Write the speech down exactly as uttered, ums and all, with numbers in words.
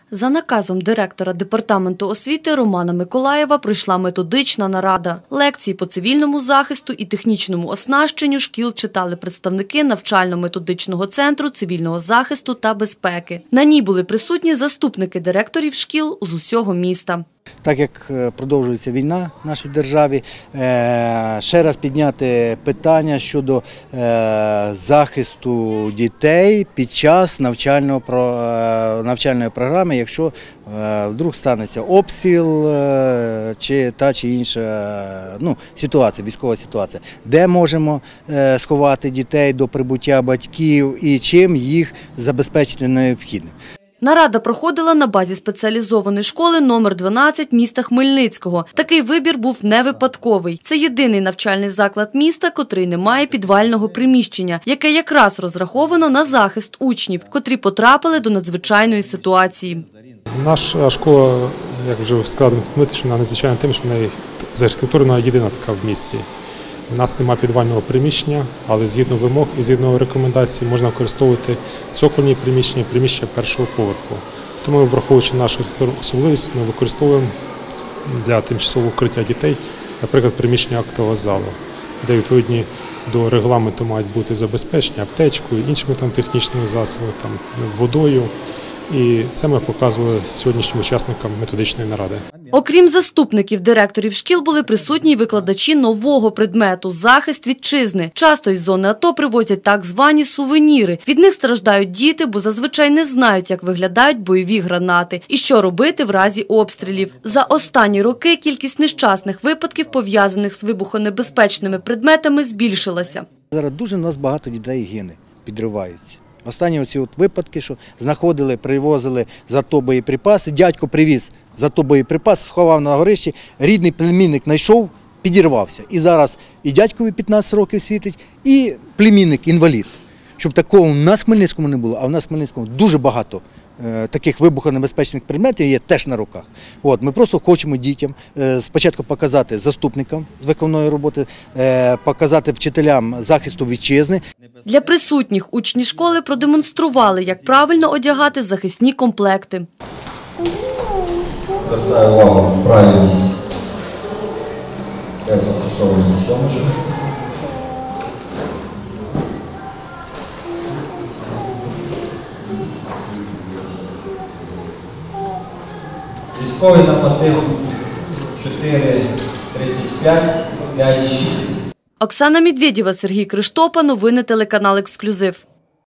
За наказом директора департаменту освіти Романа Миколаєва пройшла методична нарада. Лекції по цивільному захисту і технічному оснащенню шкіл читали представники навчально-методичного центру цивільного захисту та безпеки. На ній були присутні заступники директорів шкіл з усього міста. Так як продовжується війна в нашій державі, ще раз підняти питання щодо захисту дітей під час навчальної програми, якщо вдруг станеться обстріл чи та чи інша ну, ситуація, військова ситуація, де можемо сховати дітей до прибуття батьків і чим їх забезпечити необхідним. Нарада проходила на базі спеціалізованої школи номер дванадцять міста Хмельницького. Такий вибір був не випадковий. Це єдиний навчальний заклад міста, котрий не має підвального приміщення, яке якраз розраховано на захист учнів, котрі потрапили до надзвичайної ситуації. Наша школа, як вже сказав Дмитро, вона надзвичайна тим, що вона з архітектурно єдина така в місті. У нас немає підвального приміщення, але згідно вимог і згідно рекомендацій можна використовувати цокольні приміщення, приміщення першого поверху. Тому, враховуючи нашу особливість, ми використовуємо для тимчасового укриття дітей, наприклад, приміщення актового залу, де відповідні до регламенту мають бути забезпечені аптечкою, іншими там технічними засобами, там, водою. І це ми показували сьогоднішнім учасникам методичної наради. Окрім заступників директорів шкіл, були присутні й викладачі нового предмету – захист вітчизни. Часто із зони АТО привозять так звані сувеніри. Від них страждають діти, бо зазвичай не знають, як виглядають бойові гранати і що робити в разі обстрілів. За останні роки кількість нещасних випадків, пов'язаних з вибухонебезпечними предметами, збільшилася. Зараз дуже у нас багато дітей гине, підриваються. Останні оці от випадки, що знаходили, привозили за то боєприпаси, дядько привіз за то боєприпас, сховав на горищі, рідний племінник знайшов, підірвався. І зараз і дядькові п'ятнадцять років світить, і племінник інвалід. Щоб такого у нас в Хмельницькому не було, а в нас в Хмельницькому дуже багато е, таких вибухонебезпечних предметів є теж на руках. От, ми просто хочемо дітям е, спочатку показати заступникам з виховної роботи, е, показати вчителям захисту вітчизни. Для присутніх учні школи продемонстрували, як правильно одягати захисні комплекти. Звертаю увагу на правильність розташованих сьомочок. Військовий норматив чотири тридцять п'ять п'ять шість. Оксана Медведєва, Сергій Криштопа. Новини телеканал «Ексклюзив».